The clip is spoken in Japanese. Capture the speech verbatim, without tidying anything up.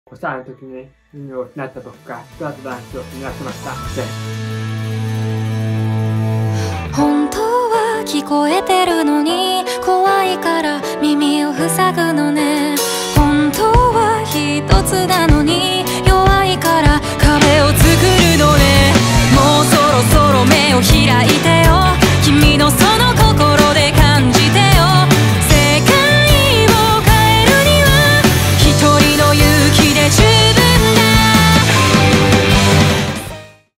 子さんの時に耳を失ったとか、そうだった話を皆しました。 本当は聞こえてるのに